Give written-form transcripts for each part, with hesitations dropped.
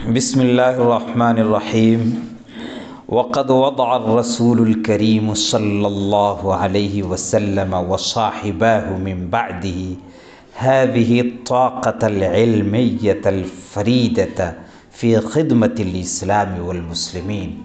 بسم الله الرحمن الرحيم. وقد وضع الرسول الكريم صلى الله عليه وسلم وصاحباه من بعده هذه الطاقة العلمية الفريدة في خدمة الإسلام والمسلمين.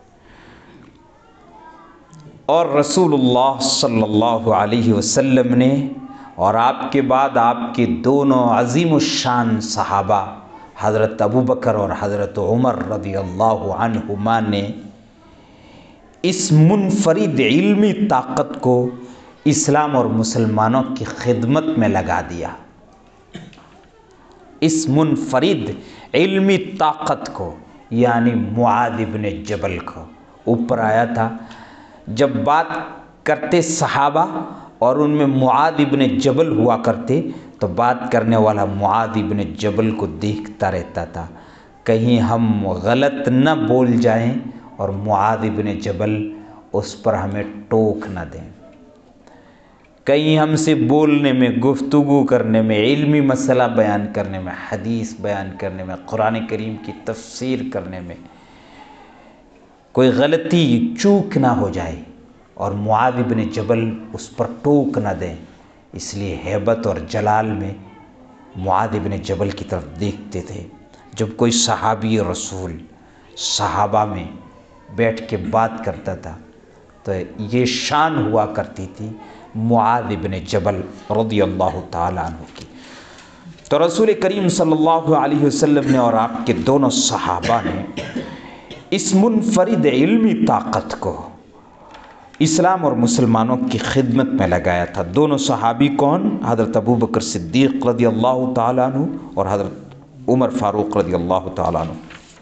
اور رسول اللہ صلی اللہ علیہ وسلم نے اور آپ کے بعد آپ کے دونوں عظیم الشان صحابہ حضرت ابوبکر اور حضرت عمر رضی اللہ عنہما نے اس منفرد علمی طاقت کو اسلام اور مسلمانوں کی خدمت میں لگا دیا۔ اس منفرد علمی طاقت کو یعنی معاذ بن جبل کو، اوپر آیا تھا جب بات کرتے صحابہ اور ان میں معاذ بن جبل ہوا کرتے تو بات کرنے والا معاذ بن جبل کو دیکھتا رہتا تھا کہیں ہم غلط نہ بول جائیں اور معاذ بن جبل اس پر ہمیں ٹوک نہ دیں، کہیں ہم سے بولنے میں، گفتگو کرنے میں، علمی مسئلہ بیان کرنے میں، حدیث بیان کرنے میں، قرآن کریم کی تفسیر کرنے میں کوئی غلطی چوک نہ ہو جائے اور معاذ بن جبل اس پر ٹوک نہ دیں۔ اس لیے ہیبت اور جلال میں معاذ بن جبل کی طرف دیکھتے تھے۔ جب کوئی صحابی رسول صحابہ میں بیٹھ کے بات کرتا تھا تو یہ شان ہوا کرتی تھی معاذ بن جبل رضی اللہ تعالیٰ عنہ کی۔ تو رسول کریم صلی اللہ علیہ وسلم نے اور آپ کے دونوں صحابہ نے اس منفرد علمی طاقت کو اسلام اور مسلمانوں کی خدمت میں لگایا تھا۔ دونوں صحابی کون؟ حضرت ابوبکر صدیق رضی اللہ تعالیٰ عنہ اور حضرت عمر فاروق رضی اللہ تعالیٰ عنہ۔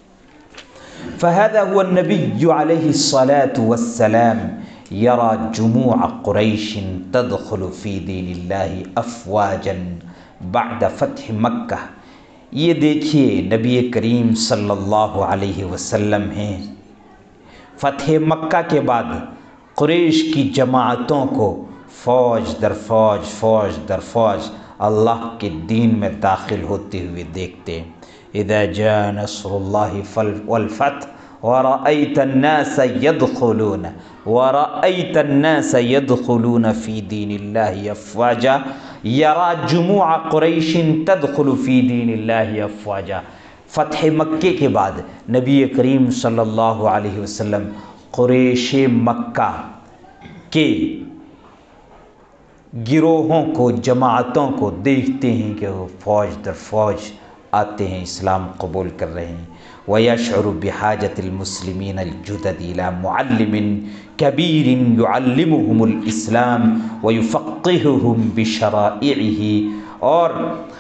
فهذا هو النبي عليه الصلاة والسلام يرى جموع قريش تدخل في دين الله أفواجا بعد فتح مکہ۔ یہ دیکھیے نبی کریم صلی اللہ علیہ وسلم ہیں، فتح مکہ کے بعد قریش کی جماعتوں کو فوج در فوج، فوج در فوج اللہ کے دین میں داخل ہوتے ہوئے دیکھتے ہیں۔ اذا جاء نصر اللہ والفتح ورأيت الناس يدخلون ورأيت الناس يدخلون في دين الله أفواجا يرى جموع قریش تدخل في دين الله أفواجا۔ فتح مکے کے بعد نبی کریم صلی اللہ علیہ وسلم قریش مکہ کے گروہوں کو، جماعتوں کو دیکھتے ہیں کہ وہ فوج در فوج آتے ہیں، اسلام قبول کر رہے ہیں۔ وَيَشْعُرُ بِحَاجَةِ الْمُسْلِمِينَ الْجُدَدِ إِلَى مُعَلِّمٍ كَبِيرٍ يُعَلِّمُهُمُ الْإِسْلَامَ وَيُفَقِّهُهُمْ بِشَرَائِعِهِ۔ اور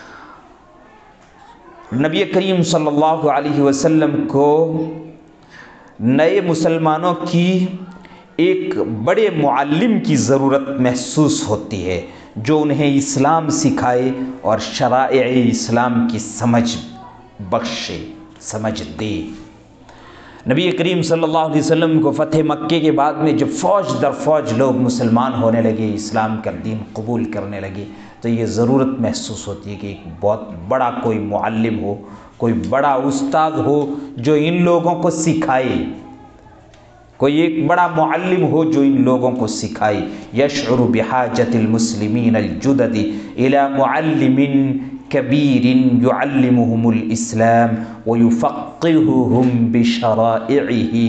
نبی کریم صلی اللہ علیہ وسلم کو نئے مسلمانوں کی ایک بڑے معلم کی ضرورت محسوس ہوتی ہے جو انہیں اسلام سکھائے اور شرائع اسلام کی سمجھ بخشے، سمجھ دے۔ نبی کریم صلی اللہ علیہ وسلم کو فتح مکے کے بعد میں جب فوج در فوج لوگ مسلمان ہونے لگے، اسلام کا دین قبول کرنے لگے، تو یہ ضرورت محسوس ہوتی ہے کہ ایک بہت بڑا کوئی معلم ہو، کوئی بڑا استاد ہو جو ان لوگوں کو سکھائے، کوئی ایک بڑا معلم ہو جو ان لوگوں کو سکھائے۔ یشعر بحاجت المسلمین الجدد الی معلم کبیر یعلمہم الاسلام ویفقہہم بشرائعہ۔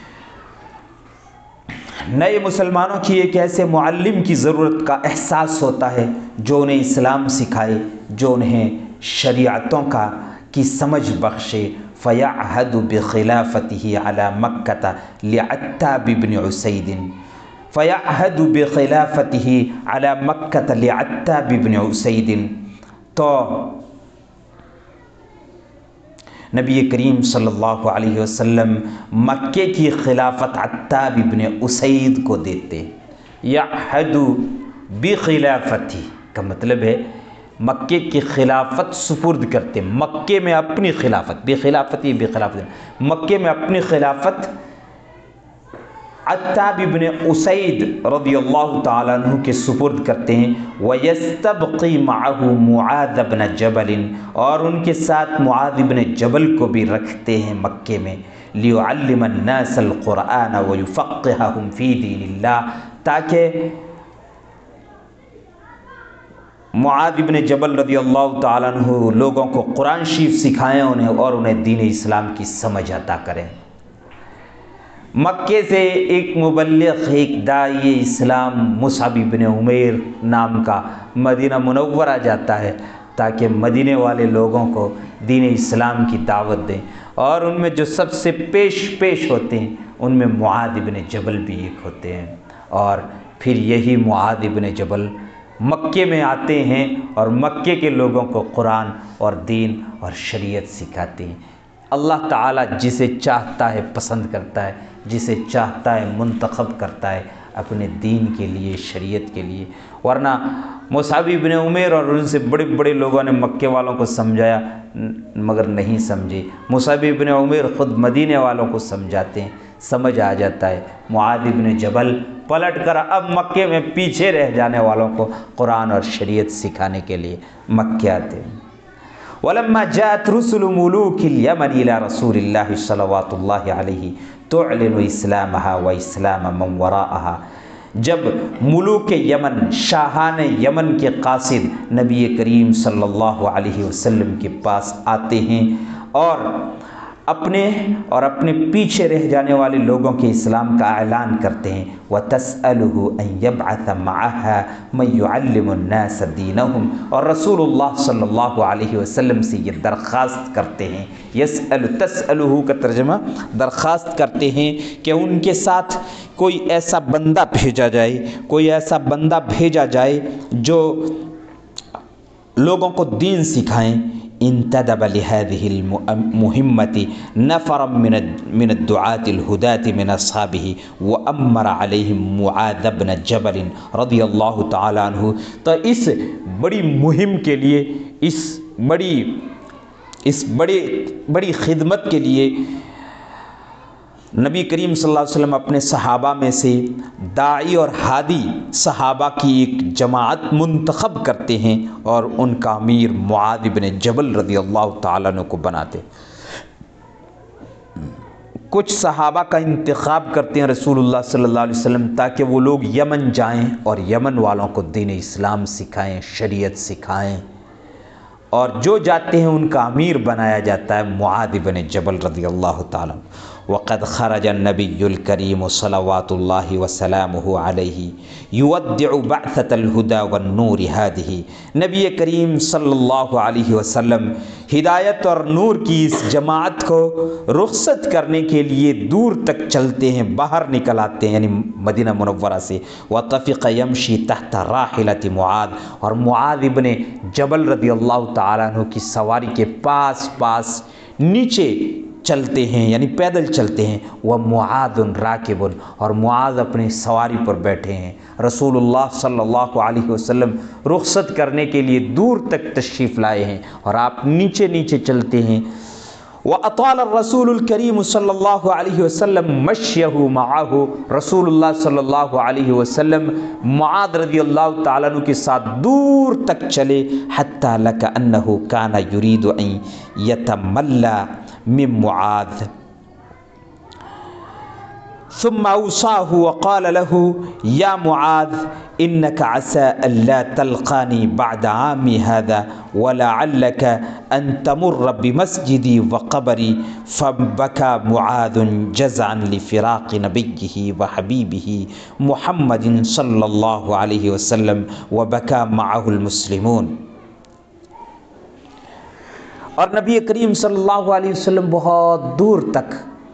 نئے مسلمانوں کی ایک ایسے معلم کی ضرورت کا احساس ہوتا ہے جو انہیں اسلام سکھائے، جو انہیں شریعتوں کی سمجھ بخشے۔ فَيَعْهَدُ بِخِلَافَتِهِ عَلَى مَكَّةَ لِعَتَّابِ بْنِ عُسَيْدٍ فَيَعْهَدُ بِخِلَافَتِهِ عَلَى مَكَّةَ لِعَتَّابِ بْنِ عُسَيْدٍ۔ تو نبی کریم صلی اللہ علیہ وسلم مکے کی خلافت عتاب بن اسید کو دیتے۔ یعہد بخلافتی کا مطلب ہے مکے کی خلافت سپرد کرتے، مکے میں اپنی خلافت، بخلافتی بخلافت، مکے میں اپنی خلافت عتاب ابن اسید رضی اللہ تعالیٰ عنہ کے سپرد کرتے ہیں، وَيَسْتَبْقِي مَعَهُ مُعَاذَ بْنَ جَبَلٍ، اور ان کے ساتھ معاذ بن جبل کو بھی رکھتے ہیں مکے میں، لِيُعَلِّمَ النَّاسَ الْقُرْآنَ وَيُفَقِّهَهُمْ فِي دِينِ اللَّهِ، تاکہ معاذ بن جبل رضی اللہ تعالیٰ عنہ لوگوں کو قرآن شریف سکھائیں انہیں، اور انہیں دین اسلام کی سمجھ عطا کریں۔ مکے سے ایک مبلغ، ایک داعی اسلام مصعب بن عمیر نام کا مدینہ منورہ جاتا ہے تاکہ مدینے والے لوگوں کو دین اسلام کی دعوت دیں، اور ان میں جو سب سے پیش ہوتے ہیں ان میں معاذ بن جبل بھی ایک ہوتے ہیں۔ اور پھر یہی معاذ بن جبل مکے میں آتے ہیں اور مکے کے لوگوں کو قرآن اور دین اور شریعت سکھاتے ہیں۔ اللہ تعالیٰ جسے چاہتا ہے پسند کرتا ہے، جسے چاہتا ہے منتخب کرتا ہے اپنے دین کے لیے، شریعت کے لیے۔ ورنہ مصعب بن عمیر اور ان سے بڑے بڑے لوگوں نے مکے والوں کو سمجھایا مگر نہیں سمجھے۔ مصعب بن عمیر خود مدینے والوں کو سمجھاتے ہیں، سمجھ آ جاتا ہے۔ معاذ بن جبل پلٹ کر اب مکے میں پیچھے رہ جانے والوں کو قرآن اور شریعت سکھانے کے لیے مکے آتے ہیں۔ وَلَمَّا جَاءَتْ رُسُلُ مُلُوكِ الْيَمَنِ إِلَى رَسُولِ اللَّهِ صَلَوَاتُ اللَّهِ عَلَيْهِ تُعْلِنُ إِسْلَامَهَا وَإِسْلَامَ مَنْ وَرَاءَهَا، جب ملوک یمن، شاہان یمن کے قاصد نبی کریم صلی اللہ علیہ وسلم کے پاس آتے ہیں اور اپنے پیچھے رہ جانے والے لوگوں کے اسلام کا اعلان کرتے ہیں، وَتَسْأَلُهُ أَن يَبْعَثَ مَعَهَا مَن يُعَلِّمُ النَّاسَ دِينَهُمْ، اور رسول اللہ صلی اللہ علیہ وسلم سے یہ درخواست کرتے ہیں، تسألہ کا ترجمہ درخواست کرتے ہیں کہ ان کے ساتھ کوئی ایسا بندہ بھیجا جائے جو لوگوں کو دین سکھائیں۔ انتدب لهذه المهمة نفرا من الدعاة الهداة من أصحابه وأمر عليهم معاذ بن جبل رضی اللہ تعالیٰ عنہ۔ تو اس بڑی مہم کے لیے، اس بڑی خدمت کے لیے نبی کریم صلی اللہ علیہ وسلم اپنے صحابہ میں سے داعی اور ہادی صحابہ کی ایک جماعت منتخب کرتے ہیں اور ان کا امیر معاذ بن جبل رضی اللہ تعالیٰ عنہ کو بناتے۔ کچھ صحابہ کا انتخاب کرتے ہیں رسول اللہ صلی اللہ علیہ وسلم تاکہ وہ لوگ یمن جائیں اور یمن والوں کو دین اسلام سکھائیں، شریعت سکھائیں، اور جو جاتے ہیں ان کا امیر بنایا جاتا ہے معاذ بن جبل رضی اللہ تعالیٰ عنہ۔ وقد خرج النبي الكريم صلوات الله وسلامه عليه يودع بعثة الهدى والنور هذه، نبی کریم صلی اللہ علیہ وسلم ہدایت اور نور کی اس جماعت کو رخصت کرنے کے لیے دور تک چلتے ہیں، باہر نکل آتے ہیں، یعنی مدینہ منورہ سے۔ وطفق يمشي تحت راحلة معاذ، اور معاذ بن جبل رضی اللہ تعالیٰ عنہ کی سواری کے پاس نیچے چلتے ہیں، یعنی پیدل چلتے ہیں۔ ومعاذ راکب، اور معاذ اپنی سواری پر بیٹھے ہیں۔ رسول اللہ صلی اللہ علیہ وسلم رخصت کرنے کے لیے دور تک تشریف لائے ہیں اور آپ نیچے چلتے ہیں۔ وَأَطَالَ الرَّسُولُ الْكَرِيمُ صلی اللہ علیہ وسلم مَشْيَهُ مَعَهُ، رسول اللہ صلی اللہ علیہ وسلم معاذ رضی اللہ تعالیٰ عنہ کے ساتھ دور تک چلے، حَتَّى لَكَأَنَّهُ كَانَ يُرِيدُ أَن يَتَمَلَّى من معاذ، ثم أوصاه وقال له يا معاذ إنك عسى ألا تلقاني بعد عامي هذا ولعلك أن تمر بمسجدي وقبري، فبكى معاذ جزعا لفراق نبيه وحبيبه محمد صلى الله عليه وسلم وبكى معه المسلمون۔ اور نبی کریم صلی اللہ علیہ وسلم بہت دور تک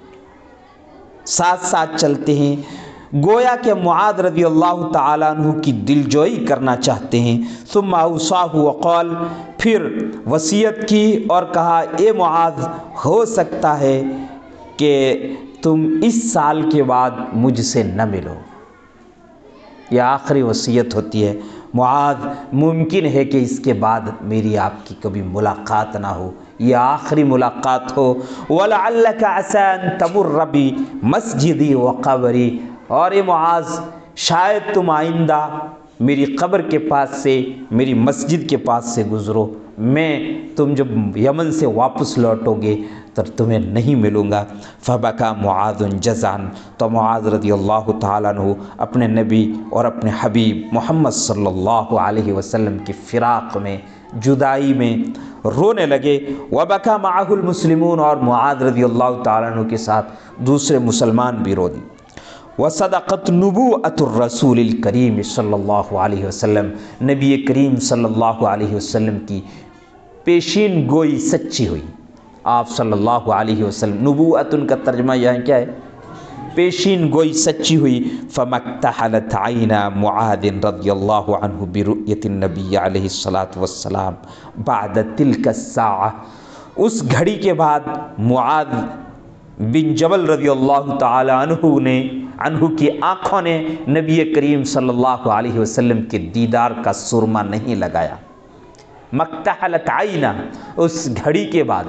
ساتھ چلتے ہیں، گویا کہ معاذ رضی اللہ تعالیٰ عنہ کی دلجوئی کرنا چاہتے ہیں۔ ثم اوصاہ وقال، پھر وصیت کی اور کہا اے معاذ، ہو سکتا ہے کہ تم اس سال کے بعد مجھ سے نہ ملو۔ یہ آخری وصیت ہوتی ہے، معاذ ممکن ہے کہ اس کے بعد میری آپ کی کبھی ملاقات نہ ہو، یہ آخری ملاقات ہو۔ وَلَعَلَّكَ عَسَىٰ أَن تَمُرَّ بِمَسْجِدِي وَقَبْرِي، اور اے معاذ شاید تم آئندہ میری قبر کے پاس سے، میری مسجد کے پاس سے گزرو، میں تم جب یمن سے واپس لوٹو گے تو تمہیں نہیں ملوں گا۔ فبکا معاذ جزعاً، تو معاذ رضی اللہ تعالیٰ عنہ اپنے نبی اور اپنے حبیب محمد صلی اللہ علیہ وسلم کی فراق میں، جدائی میں رونے لگے۔ وبکا معہ المسلمون، اور معاذ رضی اللہ تعالیٰ عنہ کے ساتھ دوسرے مسلمان بھی رو دی۔ وصدقت نبوءۃ الرسول الکریم صلی اللہ علیہ وسلم، نبی کریم صلی اللہ علیہ وسلم کی پیشین گوئی سچی ہوئی۔ آپ صلی اللہ علیہ وسلم، نبوءۃ کا ترجمہ یہاں کیا ہے؟ پیشین گوئی سچی ہوئی۔ فمکتحلت عینا معاذ رضی اللہ عنہ برؤیت النبی علیہ الصلاۃ والسلام بعد تلک الساعہ، اس گھڑی کے بعد معاذ بن جبل رضی اللہ تعالی عنہ کی آنکھوں نے نبی کریم صلی اللہ علیہ وسلم کے دیدار کا سرما نہیں لگایا۔ مکتحلت عینا، اس گھڑی کے بعد،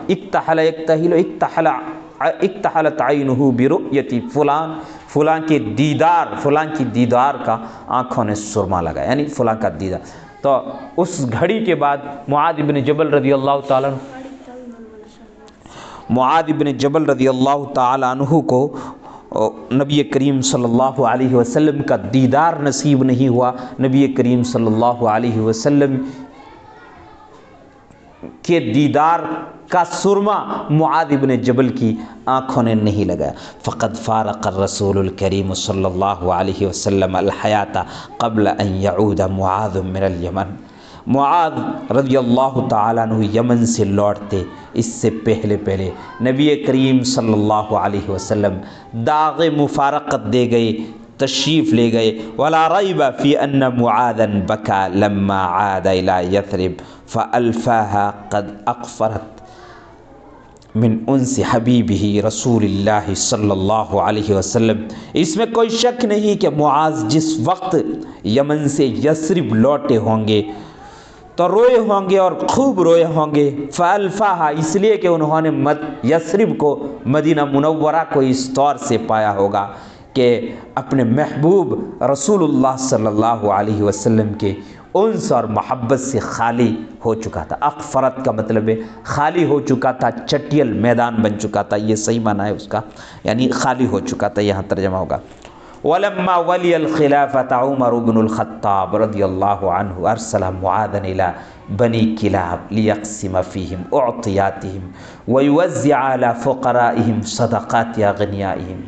اکتحلت عینہ برؤیت فلان، فلاں کے دیدار، فلاں کی دیدار کا آنکھوں نے سرما لگایا، یعنی فلاں کا دیدار۔ تو اس گھڑی کے بعد معاذ بن جبل رضی اللہ تعالیٰ عنہ، معاذ بن جبل رضی اللہ تعالیٰ عنہ کو نبی کریم صلی اللہ علیہ وسلم کا دیدار نصیب نہیں ہوا۔ نبی کریم صلی اللہ علیہ وسلم کے دیدار کا سرما معاذ بن جبل کی آنکھوں نے نہیں لگایا۔ فقد فارق الرسول الکریم صلی اللہ علیہ وسلم الحیات قبل ان یعود معاذ من الیمن، معاذ رضی اللہ تعالیٰ عنہ یمن سے لوٹتے اس سے پہلے نبی کریم صلی اللہ علیہ وسلم داغ مفارقت دے گئے، تشریف لے گئے۔ ولا ریب فی ان معاذا بکا لما عاد الی یثرب فالفاها قد اقفرت من انس حبیبہ رسول اللہ صلی اللہ علیہ وسلم۔ اس میں کوئی شک نہیں کہ معاذ جس وقت یمن سے یثرب لوٹے ہوں گے تو روئے ہوں گے اور خوب روئے ہوں گے۔ فالفاہا، اس لیے کہ انہوں نے یثرب کو، مدینہ منورہ کو اس طور سے پایا ہوگا کہ اپنے محبوب رسول اللہ صلی اللہ علیہ وسلم کے انس اور محبت سے خالی ہو چکا تھا۔ اقفرت کا مطلب ہے خالی ہو چکا تھا، چٹیل میدان بن چکا تھا، یہ صحیح معنی ہے اس کا، یعنی خالی ہو چکا تھا، یہاں ترجمہ ہوگا۔ ولما ولی الخلافة عمر بن الخطاب رضی اللہ عنہ ارسل معاذا الى بنی کلاب لیقسم فیہم اعطیاتہم ویوزع على فقرائہم صدقات اغنیائہم،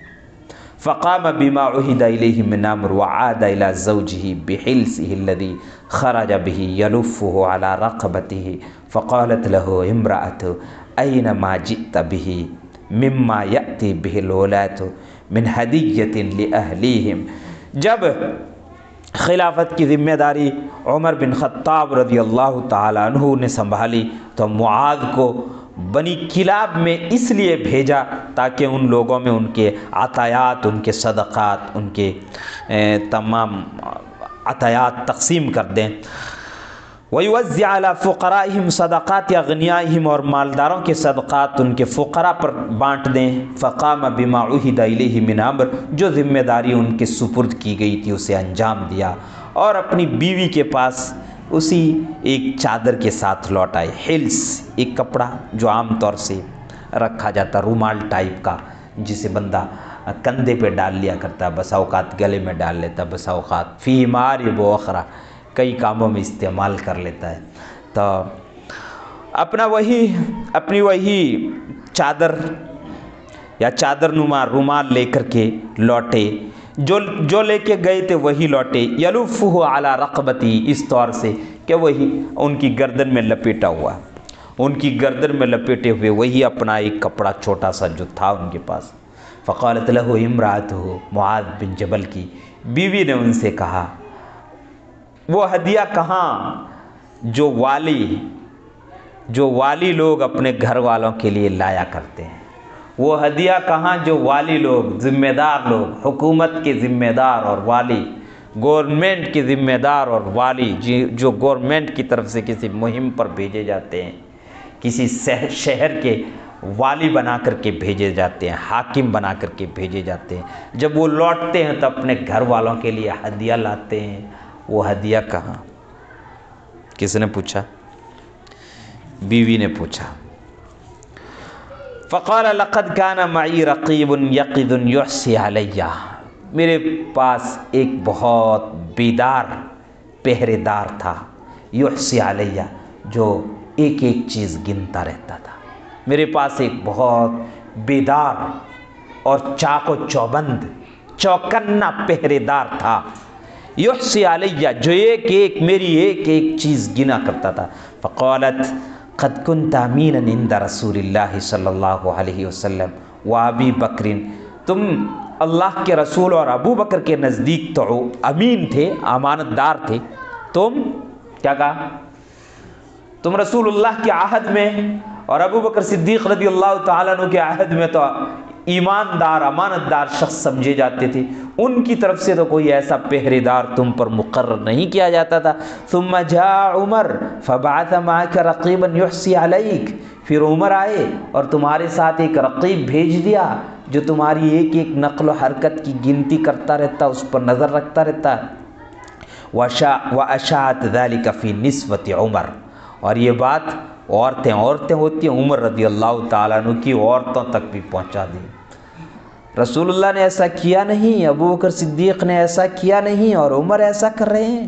فقام بما عهد إليه من أمر وعاد إلى زوجه بحلسه الذي خرج به يلفه على رقبته، فقالت له امرأة أين ما جئت به مما يأتي به الولاة من هدية لأهليهم۔ جب خلافت کی ذمہ داری عمر بن خطاب رضی اللہ تعالیٰ عنہ نے سنبھالی تو معاذ کو بنی کلاب میں اس لیے بھیجا تاکہ ان لوگوں میں ان کے عطایات، ان کے صدقات، ان کے تمام عطایات تقسیم کر دیں۔ وَيُوَزِّعَ عَلَى فُقَرَائِهِمْ صَدَقَاتِ أَغْنِيَائِهِمْ، اور مالداروں کے صدقات ان کے فقراء پر بانٹ دیں۔ فَقَامَ بِمَا عُهِدَ إِلَيْهِ مِنْ أَمْرٍ، جو ذمہ داری ان کے سپرد کی گئی تھی اسے انجام دیا، اور اپنی بیوی کے پاس اسی ایک چادر کے ساتھ لوٹ آئے۔ حلس ایک کپڑا جو عام طور سے رکھا جاتا، رومال ٹائپ کا، جسے بندہ کندھے پہ ڈال لیا کرتا، بسا اوقات گلے میں ڈال لیتا، بسا اوقات فی مارب و اخرى کئی کاموں میں استعمال کر لیتا ہے۔ تو اپنی وہی چادر یا چادر نما رومال لے کر کے لوٹے، جو لے کے گئے تھے وہی لوٹے۔ یلفہ علی رقبتی، اس طور سے کہ وہی ان کی گردن میں لپیٹا ہوا، ان کی گردن میں لپیٹے ہوئے وہی اپنا ایک کپڑا چھوٹا سا جو تھا ان کے پاس۔ فقالت لہ امرأتہ، معاذ بن جبل کی بیوی نے ان سے کہا، وہ ہدیہ کہاں جو والی لوگ اپنے گھر والوں کے لیے لایا کرتے ہیں، وہ ہدیہ کہاں جو والی لوگ، ذمہ دار لوگ، حکومت کے ذمہ دار اور والی، گورنمنٹ کے ذمہ دار اور والی، جو گورنمنٹ کی طرف سے کسی مہم پر بھیجے جاتے ہیں، کسی شہر کے والی بنا کر کے بھیجے جاتے ہیں، حاکم بنا کر کے بھیجے جاتے ہیں۔ جب وہ لوٹتے ہیں تو اپنے گھر والوں کے لیے ہدیہ لاتے ہیں۔ وہ ہدیہ کہاں؟ کس نے پوچھا؟ بیوی نے پوچھا۔ فقال لقد كان معي رقيب يقظ يحصي علي، میرے پاس ایک بہت بیدار پہرے دار تھا، یحصی علیہ، جو ایک ایک چیز گنتا رہتا تھا۔ میرے پاس ایک بہت بیدار اور چاق و چوبند چوکنا پہرے دار تھا، یحصی علیہ، جو ایک ایک میری ایک ایک چیز گنا کرتا تھا۔ فقالت قد كنت امینا عند رسول اللہ صلی اللہ علیہ وسلم و ابی بکر، تم اللہ کے رسول اور ابو بکر کے نزدیک تو امین تھے، امانت دار تھے۔ تم کیا کہا؟ تم رسول اللہ کے عہد میں اور ابو بکر صدیق رضی اللہ تعالیٰ عنہ کے عہد میں تو ایماندار امانت دار شخص سمجھے جاتے تھے، ان کی طرف سے تو کوئی ایسا پہرے دار تم پر مقرر نہیں کیا جاتا تھا۔ ثم جاء عمر فبعث معك رقیبا یحصی علیک، پھر عمر آئے اور تمہارے ساتھ ایک رقیب بھیج دیا جو تمہاری ایک ایک نقل و حرکت کی گنتی کرتا رہتا، اس پر نظر رکھتا رہتا۔ واشاعت ذلك فی نسوۃ عمر، اور یہ بات عورتیں ہوتی ہیں، عمر رضی اللہ تعالیٰ عنہ کی عورتوں تک بھی پہنچا دی۔ رسول اللہ نے ایسا کیا نہیں، ابو بکر صدیق نے ایسا کیا نہیں، اور عمر ایسا کر رہے ہیں،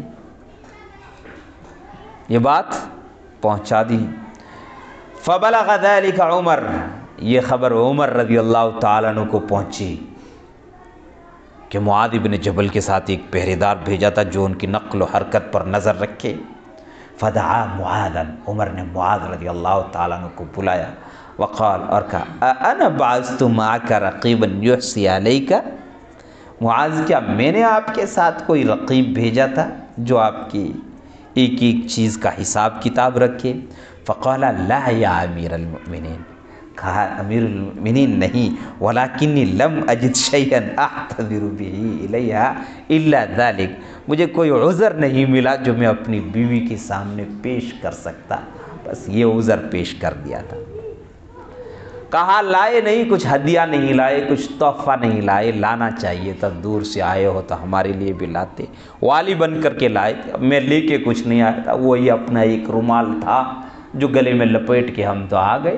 یہ بات پہنچا دی۔ فبلغ ذلك عمر، یہ خبر عمر رضی اللہ تعالیٰ عنہ کو پہنچی کہ معاذ بن جبل کے ساتھ ایک پہرے دار بھیجا تھا جو ان کی نقل و حرکت پر نظر رکھے۔ فدعا معاذا، عمر نے معاذ رضی اللہ تعالیٰ عنہ کو بلایا، وقال، اور کہا، انا بعثت معك رقیبا یحصی علیک، معاذ کیا میں نے آپ کے ساتھ کوئی رقیب بھیجا تھا جو آپ کی ایک ایک چیز کا حساب کتاب رکھے؟ فقال لا یا امیر المؤمنین، کہا امیر المؤمنین نہیں، ولکنی لم اجد شیئا اعتذر به الیہا الا ذلک، مجھے کوئی عذر نہیں ملا جو میں اپنی بیوی کے سامنے پیش کر سکتا، بس یہ عذر پیش کر دیا تھا۔ کہا لائے نہیں، کچھ ہدیہ نہیں لائے، کچھ تحفہ نہیں لائے، لانا چاہیے تھا، دور سے آئے ہو تو ہمارے لیے بھی لاتے، والی بن کر کے لائے تھے، اب میں لے کے کچھ نہیں آیا تھا، وہی اپنا ایک رومال تھا جو گلے میں لپیٹ کے ہم تو آ گئے،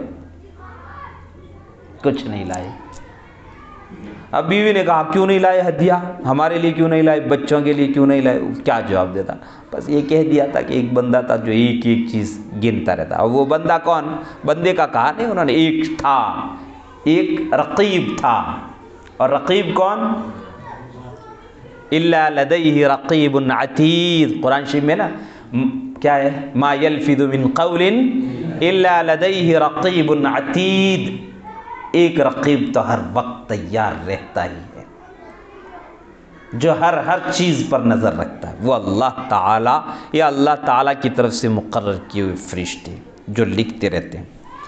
کچھ نہیں لائے۔ اب بیوی نے کہا کیوں نہیں لائے ہدیہ، ہمارے لیے کیوں نہیں لائے، بچوں کے لیے کیوں نہیں لائے؟ کیا جواب دیتا؟ بس یہ کہہ دیا تھا کہ ایک بندہ تھا جو ایک ایک چیز گنتا رہتا، اور وہ بندہ کون؟ بندے کا کہا نہیں انہوں نے، ایک تھا، ایک رقیب تھا، اور رقیب کون؟ الا لدیہ رقیب عتید، قرآن شریف میں نا کیا ہے؟ ما یلفظ من قول الا لدیہ رقیب عتید، ایک رقیب تو ہر وقت تیار رہتا ہی ہے، جو ہر چیز پر نظر رکھتا ہے، وہ اللہ تعالیٰ یا اللہ تعالیٰ کی طرف سے مقرر کیے ہوئے فرشتے جو لکھتے رہتے ہیں۔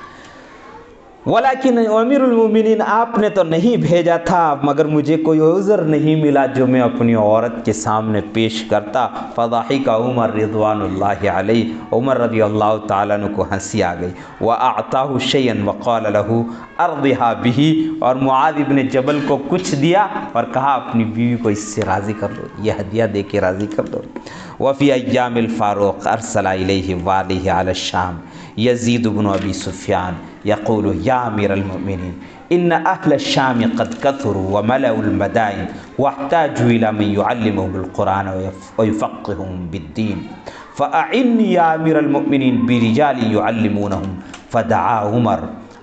ولیکن امیر المومنین، آپ نے تو نہیں بھیجا تھا مگر مجھے کوئی عذر نہیں ملا جو میں اپنی عورت کے سامنے پیش کرتا۔ فضحک عمر رضوان اللہ علیہ، عمر رضی اللہ تعالیٰ عنہ کو ہنسی آ گئی۔ وَأَعْطَاهُ شَيْئًا وَقَالَ لَهُ أَرْضِهَا بِهِ، اور معاذ بن جبل کو کچھ دیا اور کہا اپنی بیوی کو اس سے راضی کر دو، یہ ہدیہ دے کے راضی کر دو۔ وفی ایام الفاروق ارسل الیہ والیہ علی الشام یزید بن ابی سفیان یقول یا امیر المؤمنین ان اہل الشام قد کثروا وملأوا المدائن واحتاجوا الى من يعلمهم القرآن ويفقههم بالدین فاعنی یا امیر المؤمنین برجال يعلمونهم۔ فدعا عمر،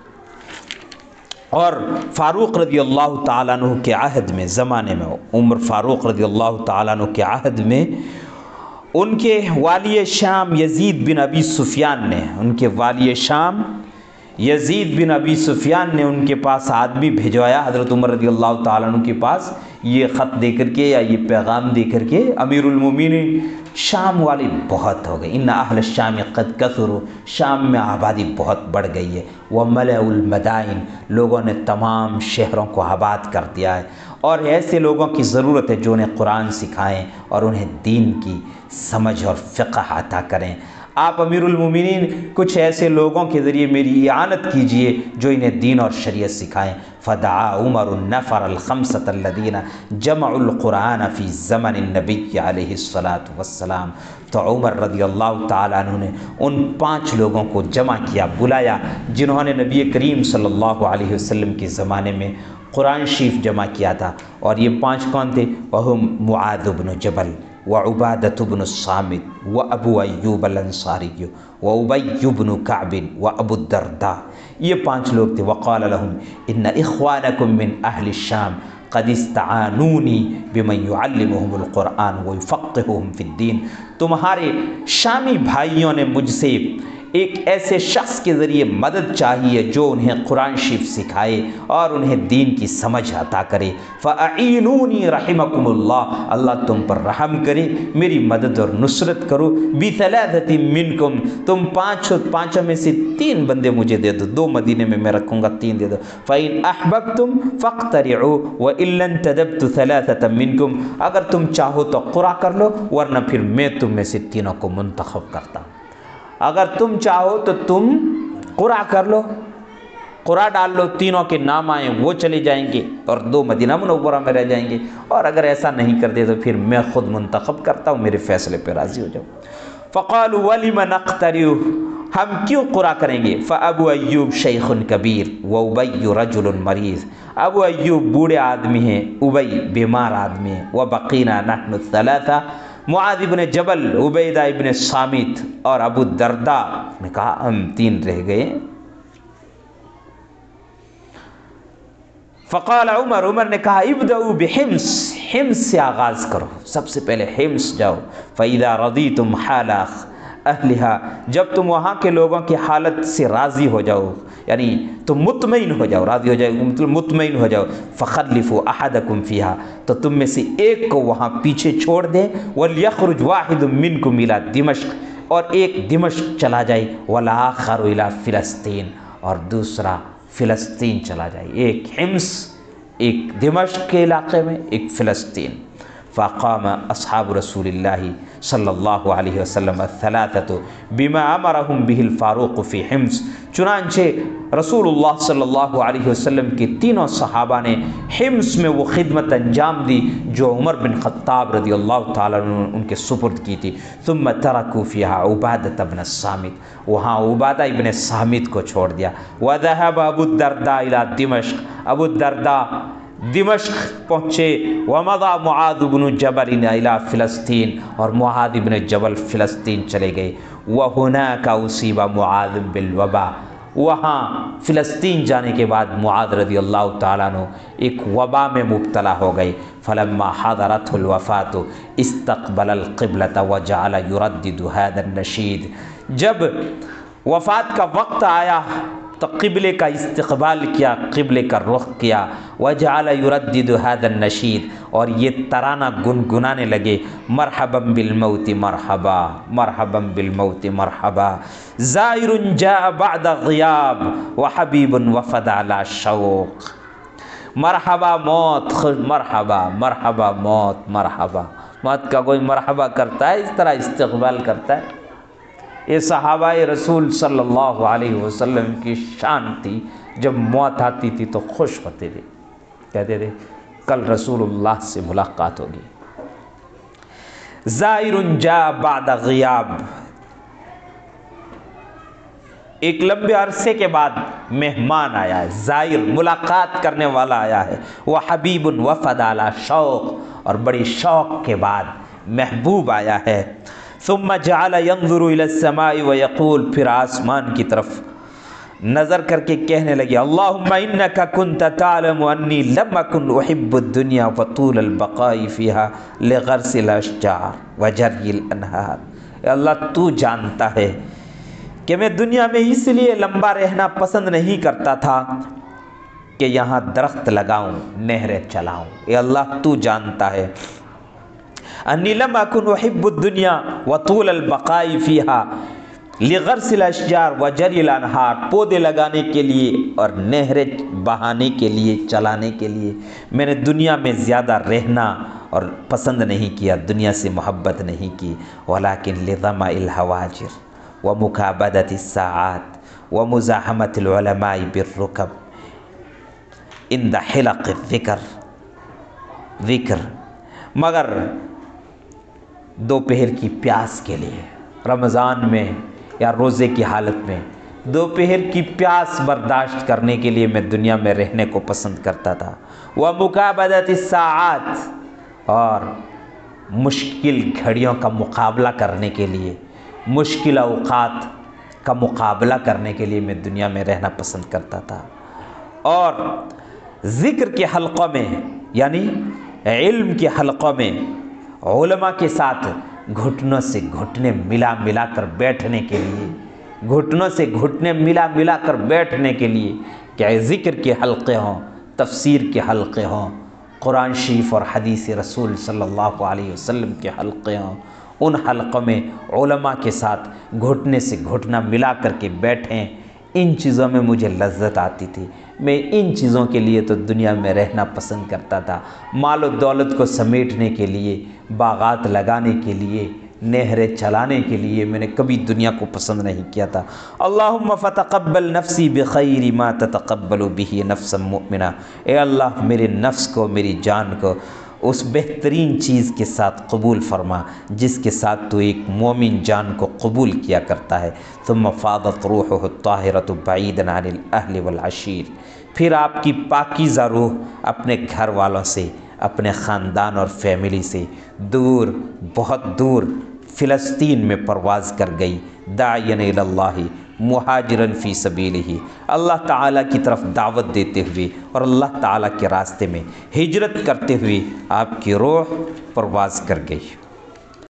اور فاروق رضی اللہ تعالیٰ عنہ کے عہد میں، زمانے میں عمر فاروق رضی اللہ تعالیٰ عنہ کے عہد میں ان کے والی شام یزید بن ابی سفیان نے، ان کے والی شام یزید بن ابی سفیان نے ان کے پاس آدمی بھیجوایا حضرت عمر رضی اللہ تعالیٰ عنہ کے پاس، یہ خط دے کر کے یا یہ پیغام دے کر کے، امیر المومنین شام والی بہت ہو گئی، ان اہل الشام قد کثروا، شام میں آبادی بہت بڑھ گئی ہے، وملأوا المدائن، لوگوں نے تمام شہروں کو آباد کر دیا ہے، اور ایسے لوگوں کی ضرورت ہے جو انہیں قرآن سکھائیں اور انہیں دین کی سمجھ اور فقہ عطا کریں۔ آپ امیر المومنین کچھ ایسے لوگوں کے ذریعے میری اعانت کیجئے جو انہیں دین اور شریعت سکھائیں۔ فدعا عمر النفر الخمسة الذین جمعوا القرآن فی زمن النبی علیہ الصلاۃ والسلام، تو عمر رضی اللہ تعالیٰ عنہ نے ان 5 لوگوں کو جمع کیا، بلایا، جنہوں نے نبی کریم صلی اللہ علیہ وسلم کے زمانے میں قرآن شریف جمع کیا تھا۔ اور یہ 5 کون تھے؟ وہم معاذ بن جبل وعبادۃ بن الصامت وابو ایوب الانصاری وابی بن کعب وابو الدرداء، یہ 5 لوگ تھے۔ وقال لهم ان اخوانکم من اہل الشام قد استعانونی بمن يعلمهم القرآن ويفقههم في الدین، تمہارے شامی بھائیوں نے مجھ سے ایک ایسے شخص کے ذریعے مدد چاہیے جو انہیں قرآن شریف سکھائے اور انہیں دین کی سمجھ عطا کرے۔ فَأَعِینُونِي رَحِمَكُمُ اللَّهُ، اللہ تم پر رحم کرے، میری مدد اور نصرت کرو۔ بِثَلَاثَةٍ مِّنْكُمْ، تم 5 میں سے 3 بندے مجھے دے دو، 2 مدینے میں میں رکھوں گا، 3 دے دو۔ فَإِنْ أَحْبَبْتُمْ فَاقْتَرِعُوا وَإِن لَّن تَدَبْتُ ثَلَاثَةً مِّنْكُمْ، اگر تم چاہو تو قرعہ کر لو، ورنہ پھر میں تم میں سے 3 کو منتخب کرتا ہوں۔ اگر تم چاہو تو تم قرعہ کر لو، قرعہ ڈال لو، 3 کے نام آئیں وہ چلے جائیں گے اور 2 مدینہ منورہ میں رہ جائیں گے، اور اگر ایسا نہیں کر دے تو پھر میں خود منتخب کرتا ہوں، میرے فیصلے پہ راضی ہو جاؤ۔ فقالوا وَلِمَ نَقْتَرِعُ، ہم کیوں قرعہ کریں گے؟ فَأَبُو أَيُّوبَ شَيْخٌ كَبِيرٌ وَأُبَيُّ رَجُلٌ مَرِيضٌ، ابو ایوب بوڑھے آدمی ہیں، ابی بیمار آدمی ہیں۔ وَبَقِينَا نَحْنُ الثَّلَاثَةُ، معاذ ابن جبل، عبیدہ ابن صامت اور ابو الدرداء نے کہا ہم 3 رہ گئے۔ فقال عمر نے کہا ابدؤوا بحمص، حمص سے آغاز کرو، سب سے پہلے حمص جاؤ۔ فإذا رضیتم حال اہلها، جب تم وہاں کے لوگوں کی حالت سے راضی ہو جاؤ، یعنی تم مطمئن ہو جاؤ، راضی ہو جاؤ مطلب مطمئن ہو جاؤ، فخلفوا احدکم فیہا، تو تم میں سے ایک کو وہاں پیچھے چھوڑ دیں، ولیخرج واحد منکم الی دمشق، اور ایک دمشق چلا جائے، والآخر الی فلسطین، اور دوسرا فلسطین چلا جائے، ایک حمص، ایک دمشق کے علاقے میں، ایک فلسطین۔ فقام اصحاب رسول اللہ صلی اللہ علیہ وسلم الثلاثة بما امرهم به الفاروق فی حمص، چنانچہ رسول اللہ صلی اللہ علیہ وسلم کے 3 صحابہ نے حمص میں وہ خدمت انجام دی جو عمر بن خطاب رضی اللہ تعالیٰ عنہ نے ان کے سپرد کی تھی۔ ثم ترکوا فیہا عبادۃ بن الصامت، وہاں عبادہ ابن صامت کو چھوڑ دیا۔ وذهب ابو الدرداء الی دمشق، ابو الدرداء دمشق پہنچے۔ ومضى معاذ بن جبل الی فلسطین، اور معاذ بن جبل فلسطین چلے گئے۔ وہناک اصیب معاذ بالوبا، وہاں فلسطین جانے کے بعد معاذ رضی اللہ تعالیٰ عنہ ایک وبا میں مبتلا ہو گئے۔ فلما حضرته الوفاة استقبل القبلة وجعل يردد هذا النشید، جب وفات کا وقت آیا تو قبلے کا استقبال کیا، قبلے کا رخ کیا۔ وجعل يردد هذا النشید، اور یہ ترانہ گنگنانے لگے، مرحبا بالموت مرحبا، مرحبا بالموت مرحبا، زائر جاء بعد غیاب وحبیب وفد على شوق، مرحبا موت، مرحبا مرحبا موت، مرحبا موت کا کوئی مرحبا کرتا ہے، اس طرح استقبال کرتا ہے؟ یہ صحابہ رسول صلی اللہ علیہ وسلم کی شان تھی، جب موت آتی تھی تو خوش ہوتے تھے، کہتے تھے کل رسول اللہ سے ملاقات ہوگی۔ زائر جاء بعد غیاب، ایک لمبے عرصے کے بعد مہمان آیا ہے، زائر ملاقات کرنے والا آیا ہے۔ وہ حبیب وفد علی شوق، اور بڑی شوق کے بعد محبوب آیا ہے۔ ثم جعل ينظر الى السماء ويقول، پھر آسمان کی طرف نظر کر کے کہنے لگے، اللہم انک کنت تعلم انی لم اکن احب الدنیا وطول البقاء فیها لغرس الاشجار وجری الانہار، اے اللہ تو جانتا ہے کہ میں دنیا میں اس لیے لمبا رہنا پسند نہیں کرتا تھا کہ یہاں درخت لگاؤں، نہریں چلاؤں، اے اللہ تو جانتا ہے انی لم اکن احب الدنیا وطول البقاء فیها لغرس الاشجار وجری الانہار، پودے لگانے کے لیے اور نہریں بہانے کے لیے، چلانے کے لیے میں نے دنیا میں زیادہ رہنا اور پسند نہیں کیا، دنیا سے محبت نہیں کی۔ ولیکن لظمأ الحواجر و مکابدت الساعات و مزاحمت العلماء بالرکب عند حلق ذکر، مگر دوپہر کی پیاس کے لیے رمضان میں یا روزے کی حالت میں دوپہر کی پیاس برداشت کرنے کے لیے میں دنیا میں رہنے کو پسند کرتا تھا۔ وَمُكَابَدَةِ السَّاعَاتِ، اور مشکل گھڑیوں کا مقابلہ کرنے کے لیے، مشکل اوقات کا مقابلہ کرنے کے لیے میں دنیا میں رہنا پسند کرتا تھا۔ اور ذکر کے حلقوں میں یعنی علم کے حلقوں میں علماء کے ساتھ گھٹنوں سے گھٹنے ملا کر بیٹھنے کے لیے، گھٹنوں سے گھٹنے ملا کر بیٹھنے کے لیے، کیا ذکر کے حلقے ہوں، تفسیر کے حلقے ہوں، قرآن شریف اور حدیث رسول صلی اللہ علیہ وسلم کے حلقے ہوں، ان حلقوں میں علماء کے ساتھ گھٹنے سے گھٹنا ملا کر کے بیٹھیں، ان چیزوں میں مجھے لذت آتی تھی۔ میں ان چیزوں کے لیے تو دنیا میں رہنا پسند کرتا تھا۔ مال و دولت کو سمیٹنے کے لیے، باغات لگانے کے لیے، نہریں چلانے کے لیے میں نے کبھی دنیا کو پسند نہیں کیا تھا۔ اللہم فتقبل نفسی بخیر ما تتقبل به نفسا مؤمنہ، اے اللہ میرے نفس کو، میری جان کو اس بہترین چیز کے ساتھ قبول فرما جس کے ساتھ تو ایک مومن جان کو قبول کیا کرتا ہے۔ ثم فاضت روحہ الطاہرۃ بعیدا عن الاہل والعشیر، پھر آپ کی پاکیزہ روح اپنے گھر والوں سے، اپنے خاندان اور فیملی سے دور، بہت دور فلسطین میں پرواز کر گئی، داعیا الی اللہ مہاجرا فی سبیلہ، اللہ تعالیٰ کی طرف دعوت دیتے ہوئے اور اللہ تعالیٰ کے راستے میں ہجرت کرتے ہوئے آپ کی روح پرواز کر گئی۔